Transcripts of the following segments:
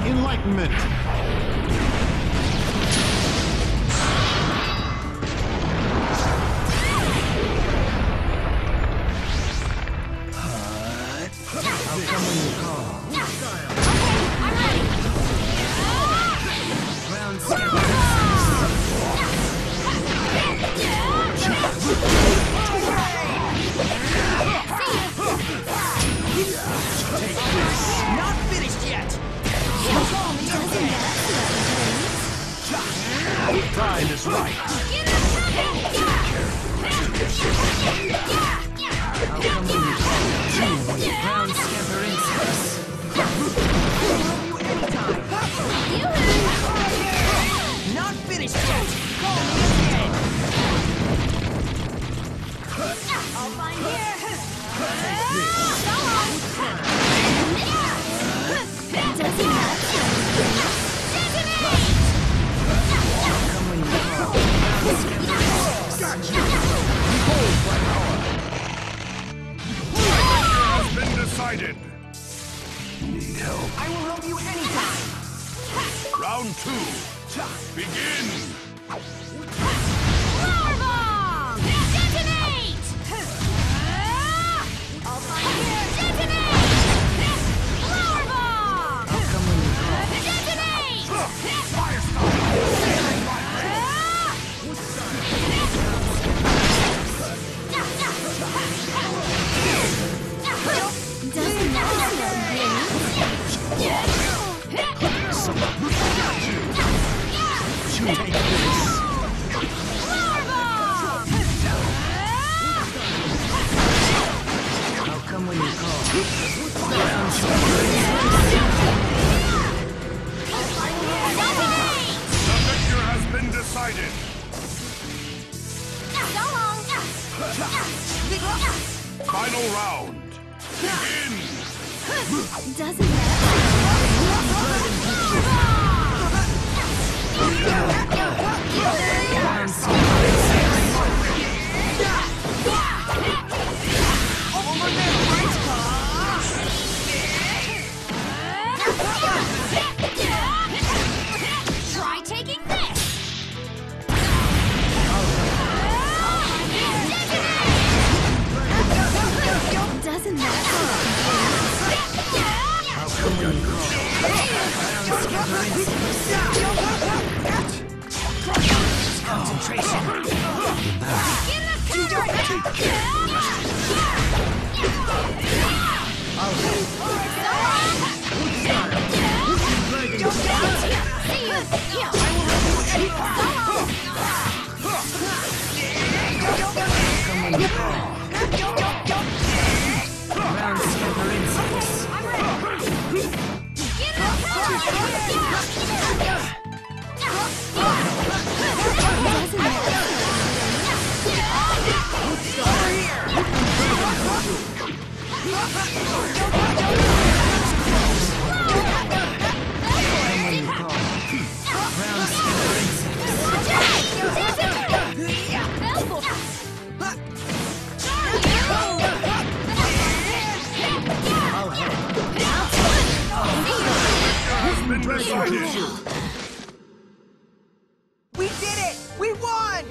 enlightenment. Not finished yet! Time is right. Round scamper insects. Not finished yet! Call me again! I'll find here! Has been decided. Need help? I will help you anytime! Round 2. Begin. Power bomb! Detonate! I'll find here! Detonate! Power bomb! Detonate! Doesn't matter. Take this. I'll come when you call. The victor has been decided. Final round. Begin. Doesn't matter. Try taking this! Doesn't matter. I'll come when you call. Concentration. Round scamper insects. We did it! We won!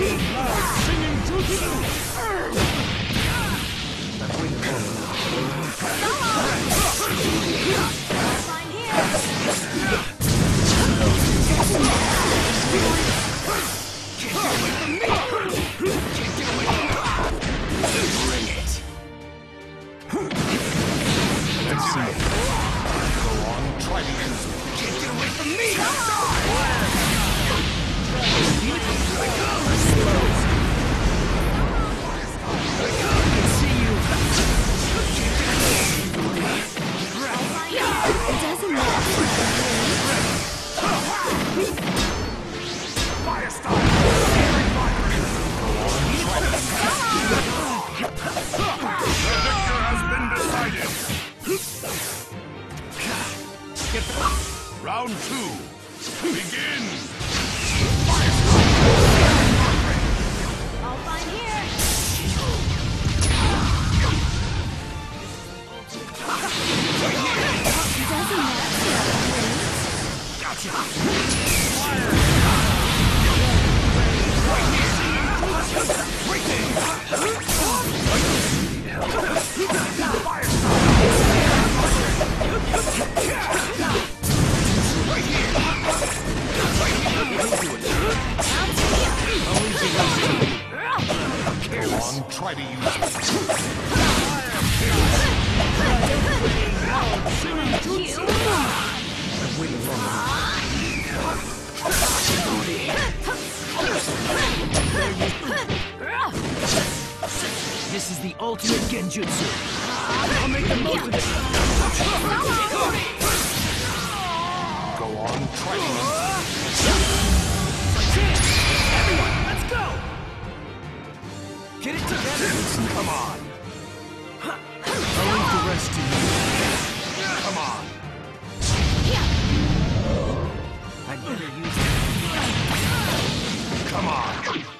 Round 2. Begin! I'll find here. Try to use it. This is the ultimate genjutsu. I'll make the most of it. Go on, try to use Everyone, let's go! Get it together! Come on! I'll leave the rest to you. Come on! I'd better use it. Come on!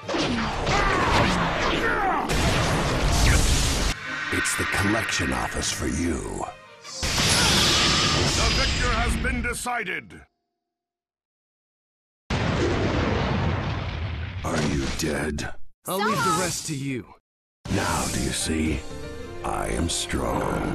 It's the collection office for you. The victor has been decided. Are you dead? I'll leave the rest to you. Now do you see? I am strong.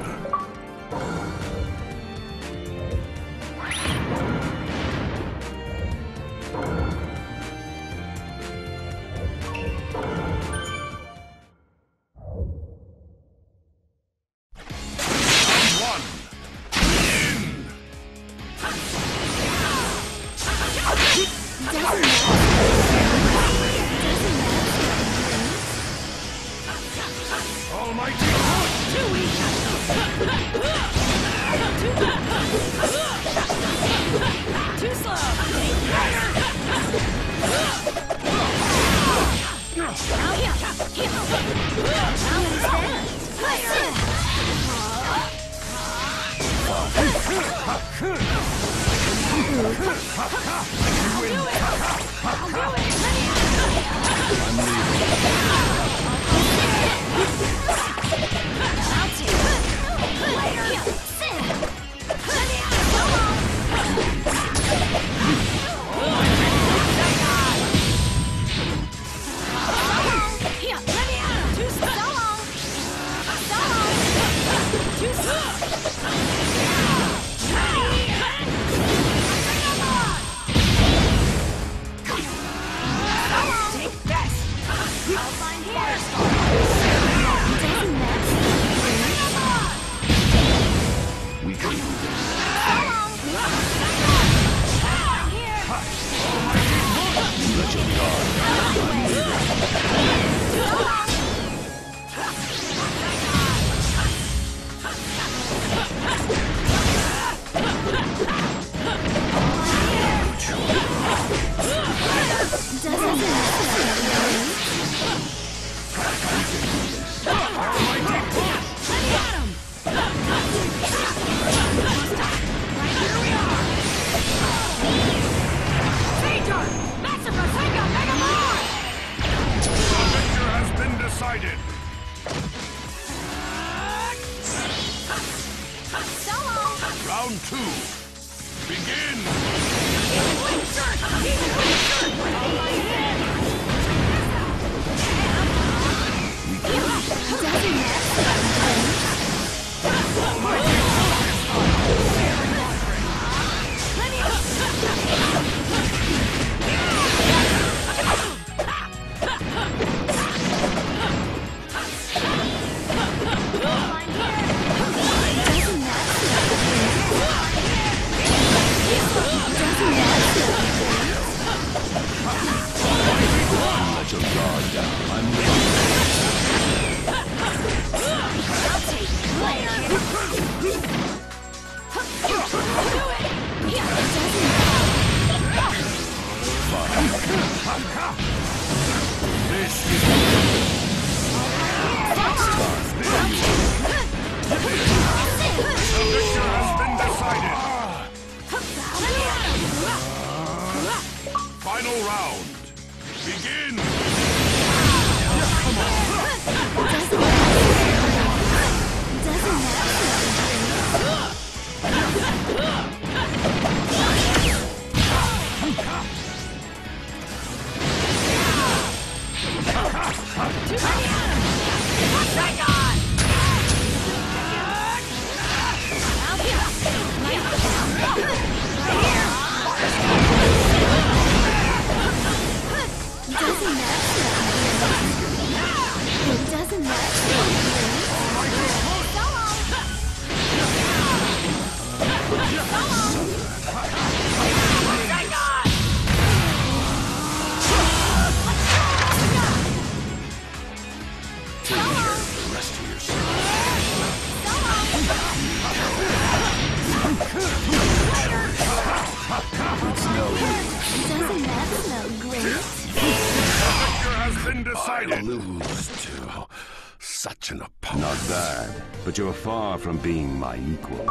Too slow. Round 2. Begin! guard down. I'm ready. I'll take you later. Do it. Yeah. This is the victor has been decided. Final round. Begin. Come on. Doesn't I lose to such an opponent. Not bad, but you're far from being my equal.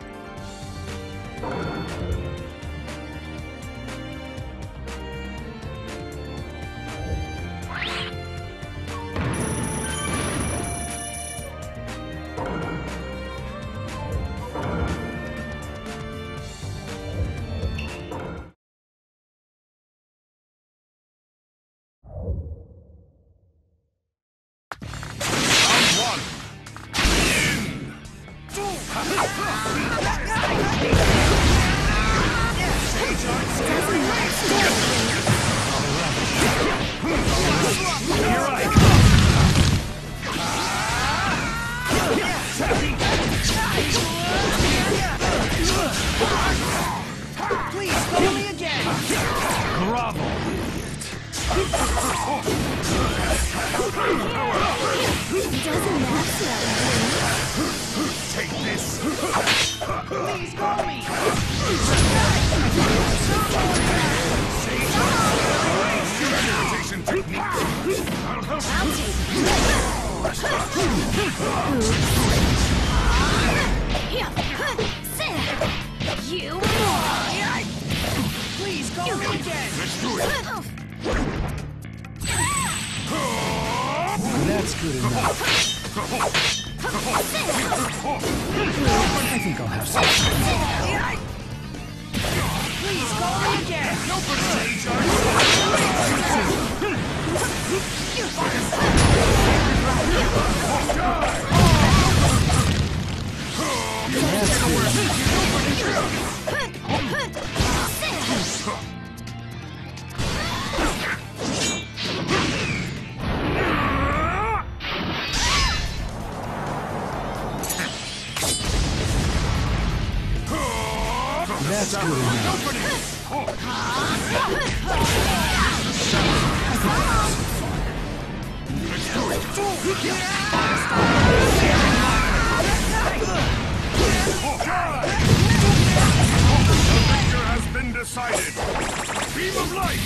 That's good enough. The victor has been decided. Beam of light.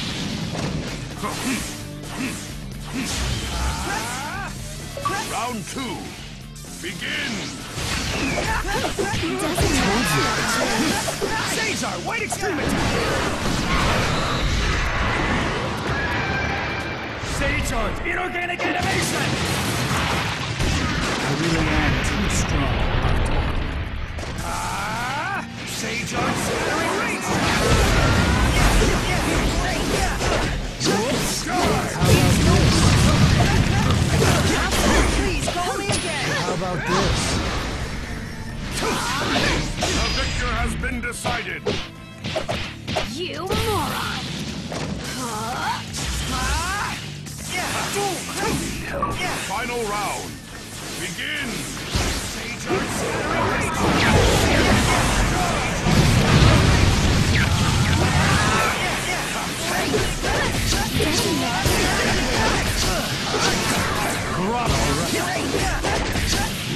Round 2. Begin. Caesar, white extremity! Stage charge, inorganic animation! I really am too strong. Sage charge, scattering rings! Please call me again! How about this? The victor has been decided. You moron! Final round. Begin.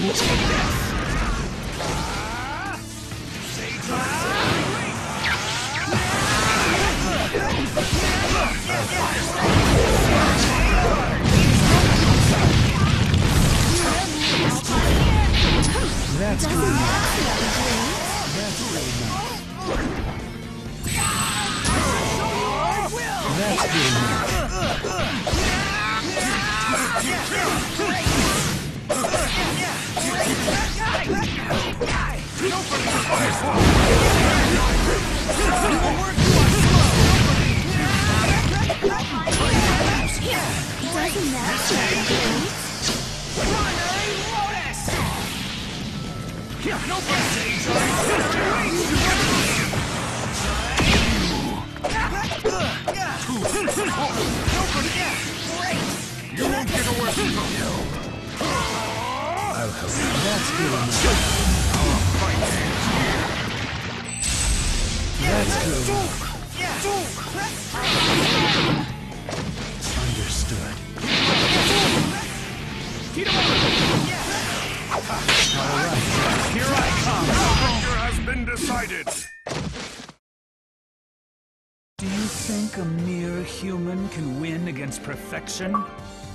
That's good enough. That's really nice. That's good enough. Doesn't that feel great? You won't get away from you. I'll help you. That's good enough. That's good enough. Understood. Alright, here I come. The victor has been decided. Do you think a mere human can win against perfection?